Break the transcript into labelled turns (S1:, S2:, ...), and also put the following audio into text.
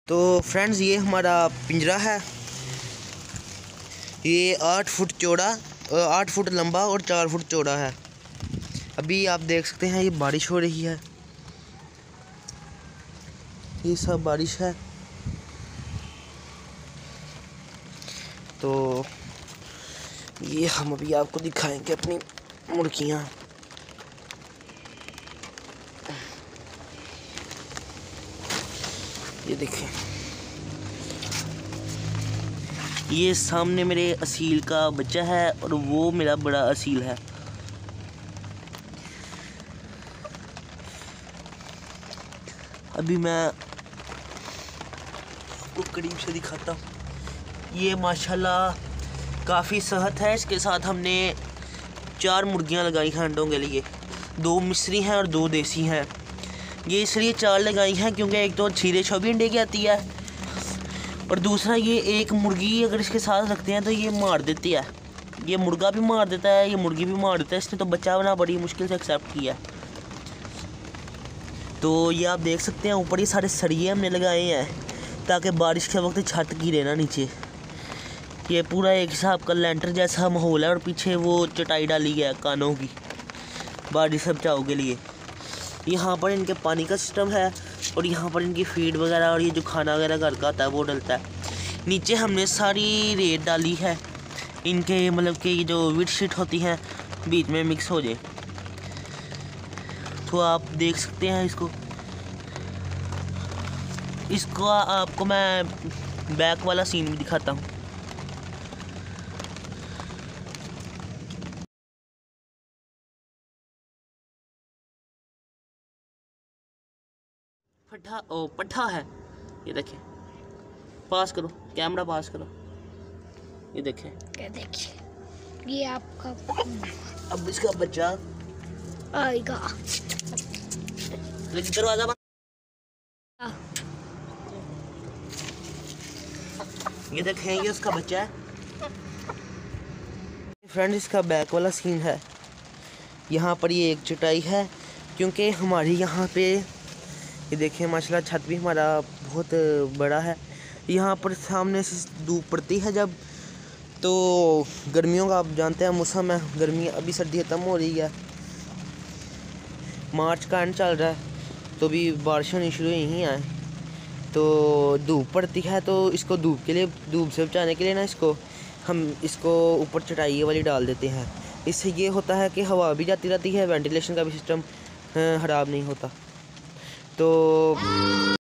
S1: तो फ्रेंड्स ये हमारा पिंजरा है। ये 8 फुट चौड़ा, 8 फुट लंबा और 4 फुट चौड़ा है। अभी आप देख सकते हैं ये बारिश हो रही है, ये सब बारिश है। तो ये हम अभी आपको दिखाएंगे अपनी मुर्गियाँ। ये देखें, ये सामने मेरे असील का बच्चा है और वो मेरा बड़ा असील है। अभी मैं आपको करीब से दिखाता हूँ। ये माशाल्लाह काफ़ी सेहत है। इसके साथ हमने 4 मुर्गियाँ लगाई हैं अंडों के लिए। 2 मिस्री हैं और 2 देसी हैं। ये इसलिए 4 लगाई हैं क्योंकि एक तो 6 अंडे की आती है और दूसरा ये एक मुर्गी अगर इसके साथ रखते हैं तो ये मार देती है। ये मुर्गा भी मार देता है, ये मुर्गी भी मार देता है। इसने तो बच्चा बना बड़ी मुश्किल से एक्सेप्ट किया। तो ये आप देख सकते हैं ऊपर ये सारे सरिये हमने लगाए हैं ताकि बारिश के वक्त छत गिरे ना नीचे। ये पूरा एक हिसाब का लेंटर जैसा माहौल है और पीछे वो चटाई डाली है कानों की बारिश से बचाव के लिए। यहाँ पर इनके पानी का सिस्टम है और यहाँ पर इनकी फीड वगैरह और ये जो खाना वगैरह घर का आता है वो डलता है। नीचे हमने सारी रेत डाली है इनके, मतलब कि ये जो विट शीट होती हैं बीच में मिक्स हो जाए। तो आप देख सकते हैं इसको आपको मैं बैक वाला सीन भी दिखाता हूँ। पट्ठा है, ये देखें। पास करो, कैमरा पास करो। ये देखें,
S2: क्या देखिए, ये आपका
S1: अब इसका बच्चा
S2: आएगा।
S1: दरवाजा बंद। ये देखें, ये उसका बच्चा है। फ्रेंड्स इसका बैक वाला सीन है। यहाँ पर ये एक चटाई है क्योंकि हमारी यहाँ पे ये देखें माशाल्लाह छत भी हमारा बहुत बड़ा है। यहाँ पर सामने से धूप पड़ती है जब, तो गर्मियों का आप जानते हैं मौसम है, गर्मी अभी सर्दी ख़त्म हो रही है, मार्च का एंड चल रहा है तो अभी बारिश होनी शुरू ही है। तो धूप पड़ती है तो इसको धूप से बचाने के लिए ना हम इसको ऊपर चटाई वाली डाल देते हैं। इससे ये होता है कि हवा भी जाती रहती है, वेंटिलेशन का भी सिस्टम ख़राब नहीं होता। तो